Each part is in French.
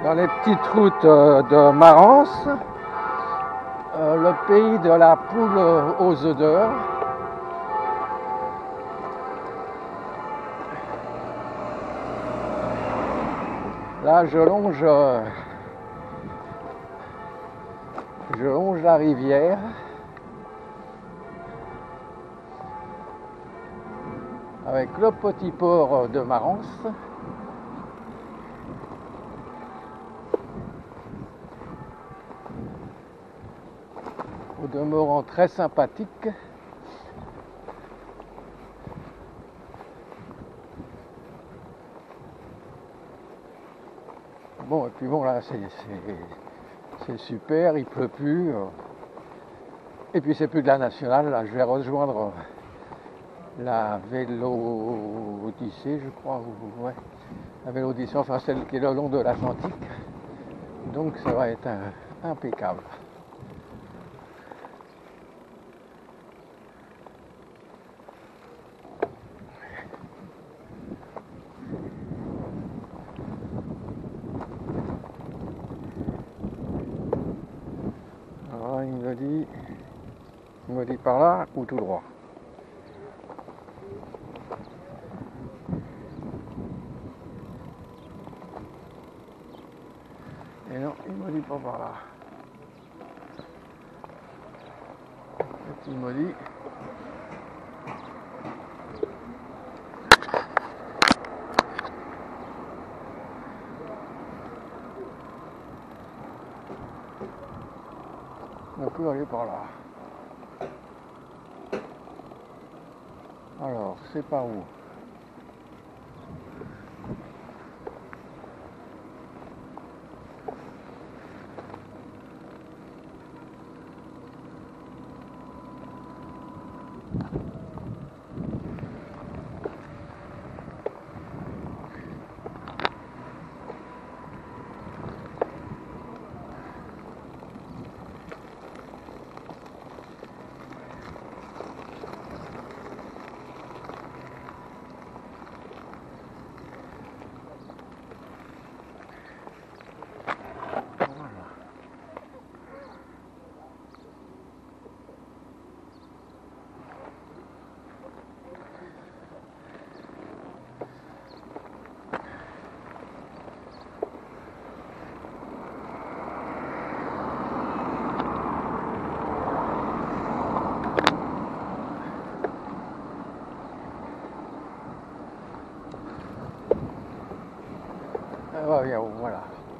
dans les petites routes de Marans, le pays de la poule aux œufs d'or. Là, je longe la rivière. Avec le petit port de Marans. Au demeurant très sympathique. Bon, et puis bon, là, c'est super, il pleut plus. Et puis c'est plus de la nationale, là, je vais rejoindre la Vélo-Odyssée, je crois, ouais, la Vélo-Odyssée, enfin celle qui est le long de l'Atlantique. Donc ça va être impeccable. Alors il me dit par là ou tout droit. Et non, il me dit pas par là. Et il me dit on peut aller par là. Alors, c'est par où? Ah, bien, voilà.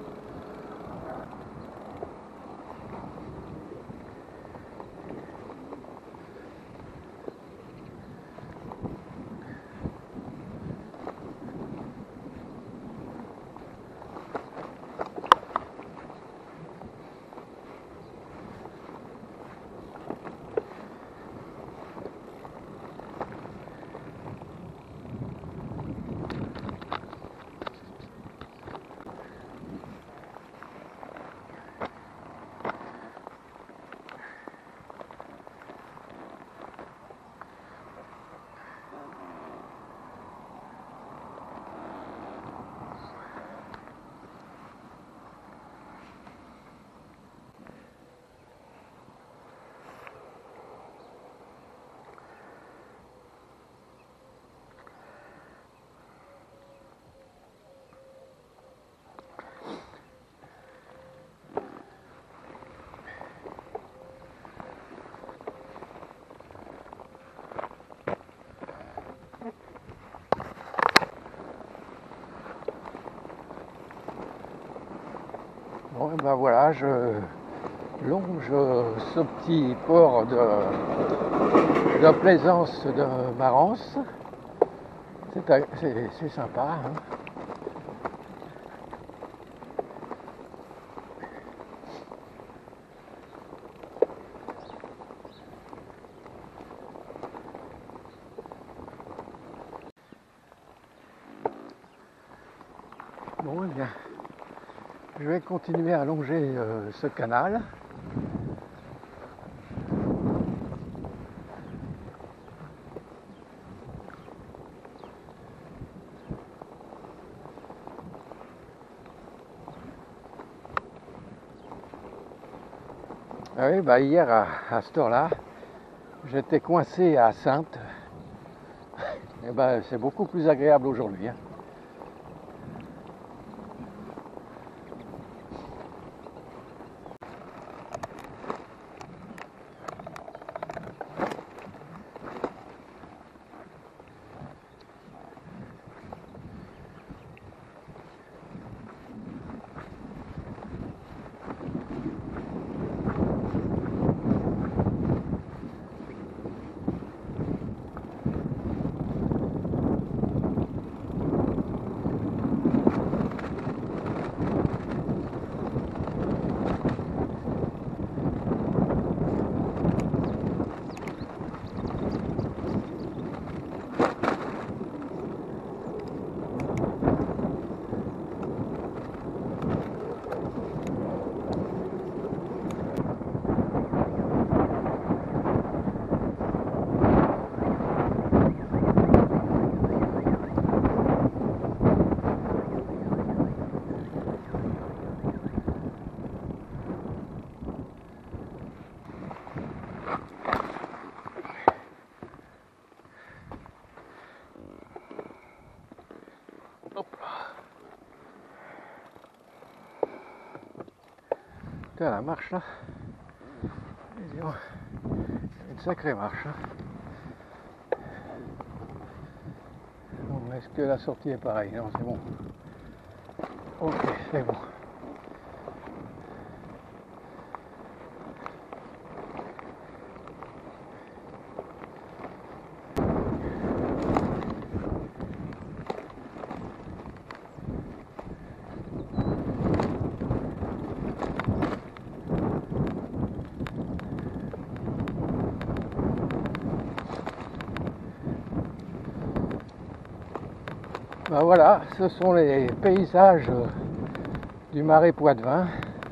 Bon, et ben voilà, je longe ce petit port de plaisance de Marans. C'est sympa. Hein. Bon, eh bien, je vais continuer à longer ce canal. Ah oui, bah hier à cette heure-là, j'étais coincé à Saintes. Et ben c'est beaucoup plus agréable aujourd'hui, hein. Putain, la marche là, c'est une sacrée marche, hein. Bon, est-ce que la sortie est pareille? Non, c'est bon. Ok, c'est bon. Ben voilà, ce sont les paysages du Marais Poitevin.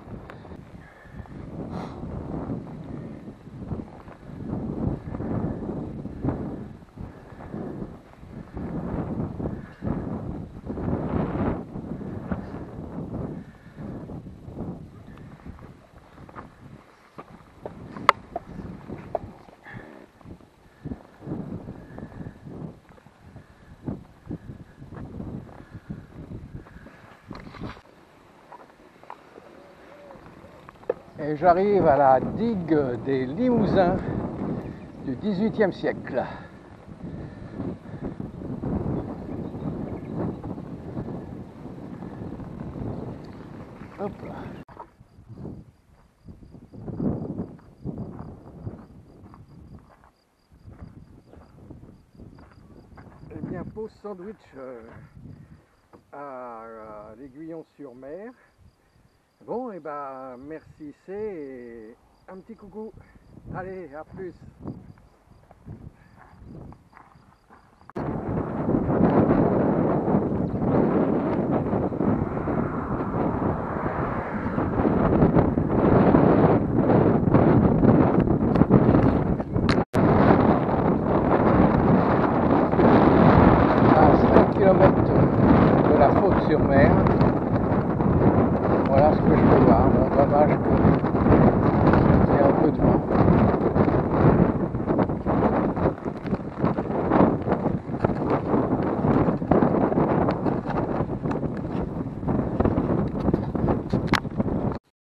Et j'arrive à la digue des Limousins du XVIIIe siècle. Hop là. Eh bien, pause sandwich à l'Aiguillon-sur-Mer. Bon, et ben merci, c'est un petit coucou. Allez, à plus.